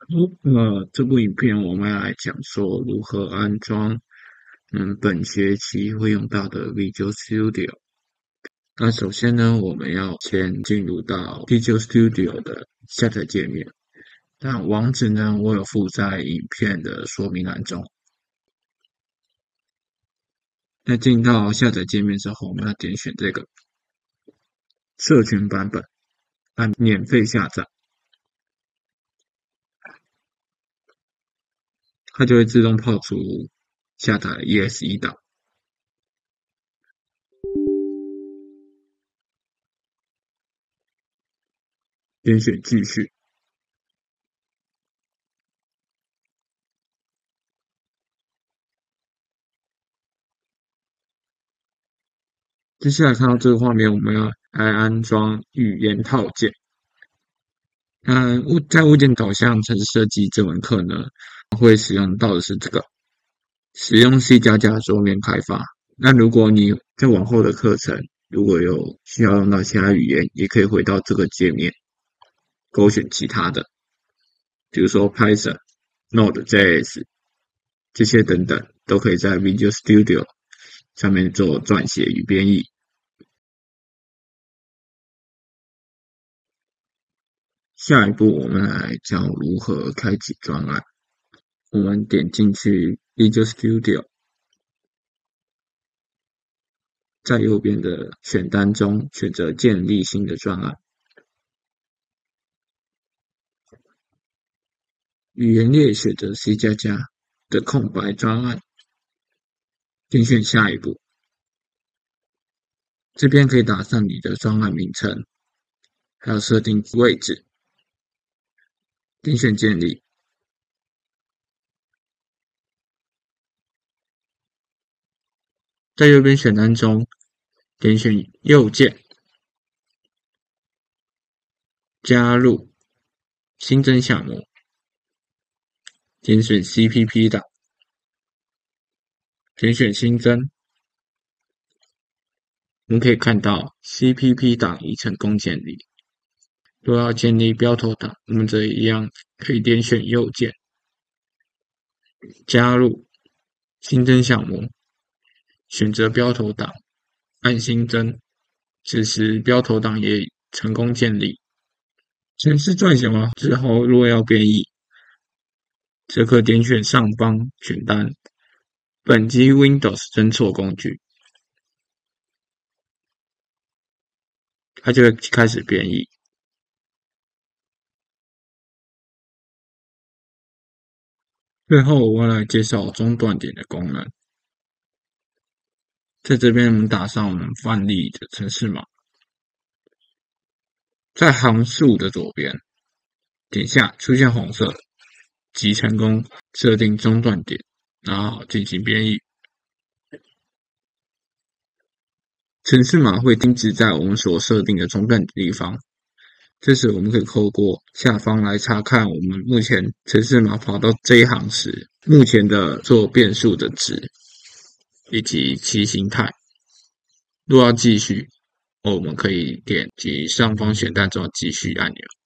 这部影片我们要来讲说如何安装本学期会用到的 Visual Studio。那首先呢，我们要先进入到 Visual Studio 的下载界面。那网址呢，我有附在影片的说明栏中。那进到下载界面之后，我们要点选这个社群版本，按免费下载，它就会自动跑出下载的 EXE 档。点选继续。接下来看到这个画面，我们要来安装语言套件。在物件导向程式设计这门课呢，会使用到的是这个使用 C++ 桌面开发。那如果你在往后的课程如果有需要用到其他语言，也可以回到这个界面，勾选其他的，比如说 Python、Node.js 这些等等，都可以在 Visual Studio 上面做撰写与编译。下一步我们来教如何开启专案。我们点进去 Visual Studio， 在右边的选单中选择建立新的专案，语言列选择 C++ 的空白专案，点选下一步。这边可以打上你的专案名称，还有设定位置，点选建立。在右边选单中点选右键，加入新增项目，点选 CPP 档，点选新增。我们可以看到 CPP 档已成功建立。若要建立标头档，我们这一样可以点选右键，加入新增项目，选择标头档，按新增。此时标头档也成功建立。程式撰写完之后，若要编译，则可点选上方选单，本机 Windows 侦错工具，它就会开始编译。最后，我要来介绍中断点的功能。在这边，我们打上我们范例的程式码，在行数的左边点下出现红色，即成功设定中断点，然后进行编译。程式码会停止在我们所设定的中断的地方。这时我们可以透过下方来查看我们目前程式码跑到这一行时，目前的做变数的值以及其形态。若要继续，我们可以点击上方选单中的继续按钮。